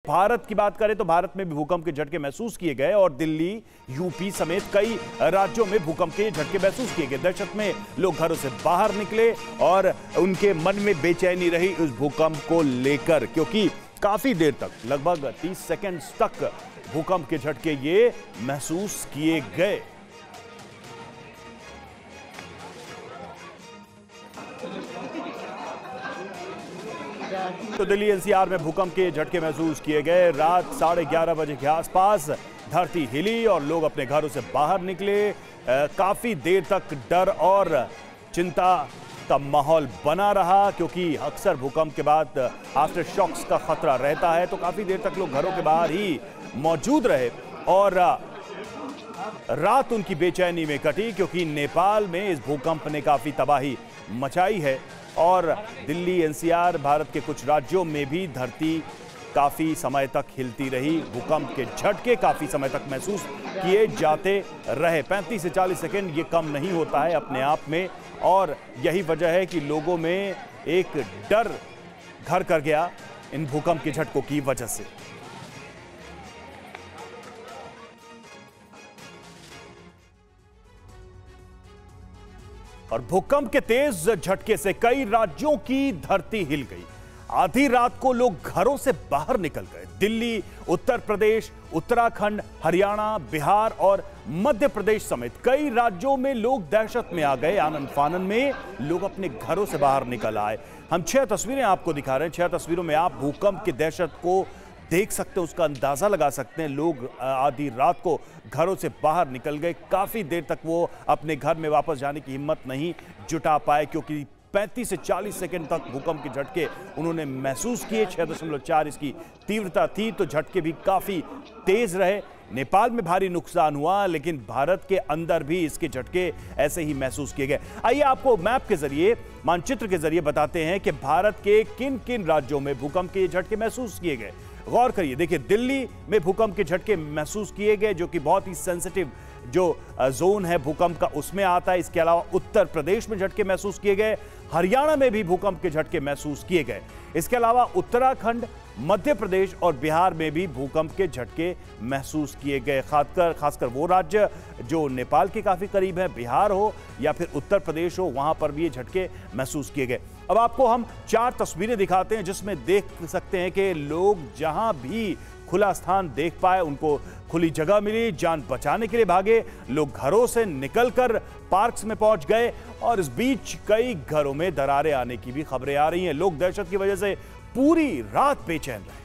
भारत की बात करें तो भारत में भी भूकंप के झटके महसूस किए गए और दिल्ली, यूपी समेत कई राज्यों में भूकंप के झटके महसूस किए गए। दहशत में लोग घरों से बाहर निकले और उनके मन में बेचैनी रही उस भूकंप को लेकर, क्योंकि काफी देर तक, लगभग 30 सेकंड तक भूकंप के झटके ये महसूस किए गए। तो दिल्ली एनसीआर में भूकंप के झटके महसूस किए गए। रात 11:30 बजे के आसपास धरती हिली और लोग अपने घरों से बाहर निकले। काफी देर तक डर और चिंता का माहौल बना रहा, क्योंकि अक्सर भूकंप के बाद आफ्टर शॉक्स का खतरा रहता है। तो काफी देर तक लोग घरों के बाहर ही मौजूद रहे और रात उनकी बेचैनी में कटी, क्योंकि नेपाल में इस भूकंप ने काफी तबाही मचाई है और दिल्ली एनसीआर भारत के कुछ राज्यों में भी धरती काफी समय तक हिलती रही। भूकंप के झटके काफी समय तक महसूस किए जाते रहे। 35 से 40 सेकंड ये कम नहीं होता है अपने आप में, और यही वजह है कि लोगों में एक डर घर कर गया इन भूकंप के झटकों की वजह से। और भूकंप के तेज झटके से कई राज्यों की धरती हिल गई। आधी रात को लोग घरों से बाहर निकल गए। दिल्ली, उत्तर प्रदेश, उत्तराखंड, हरियाणा, बिहार और मध्य प्रदेश समेत कई राज्यों में लोग दहशत में आ गए। आनंद फानन में लोग अपने घरों से बाहर निकल आए। हम 6 तस्वीरें आपको दिखा रहे हैं। 6 तस्वीरों में आप भूकंप की दहशत को देख सकते हैं, उसका अंदाजा लगा सकते हैं। लोग आधी रात को घरों से बाहर निकल गए। काफी देर तक वो अपने घर में वापस जाने की हिम्मत नहीं जुटा पाए, क्योंकि 35 से 40 सेकंड तक भूकंप के झटके उन्होंने महसूस किए। 6.4 इसकी तीव्रता थी, तो झटके भी काफी तेज रहे। नेपाल में भारी नुकसान हुआ, लेकिन भारत के अंदर भी इसके झटके ऐसे ही महसूस किए गए। आइए आपको मैप के जरिए, मानचित्र के जरिए बताते हैं कि भारत के किन किन राज्यों में भूकंप के झटके महसूस किए गए। गौर करिए, देखिए दिल्ली में भूकंप के झटके महसूस किए गए, जो कि बहुत ही सेंसिटिव जो जोन है भूकंप का उसमें आता है। इसके अलावा उत्तर प्रदेश में झटके महसूस किए गए। हरियाणा में भी भूकंप के झटके महसूस किए गए। इसके अलावा उत्तराखंड, मध्य प्रदेश और बिहार में भी भूकंप के झटके महसूस किए गए। खासकर वो राज्य जो नेपाल के काफी करीब है, बिहार हो या फिर उत्तर प्रदेश हो, वहां पर भी ये झटके महसूस किए गए। अब आपको हम 4 तस्वीरें दिखाते हैं, जिसमें देख सकते हैं कि लोग जहां भी खुला स्थान देख पाए, उनको खुली जगह मिली, जान बचाने के लिए भागे। लोग घरों से निकलकर पार्क्स में पहुंच गए और इस बीच कई घरों में दरारें आने की भी खबरें आ रही हैं। लोग दहशत की वजह से पूरी रात बेचैन रहे।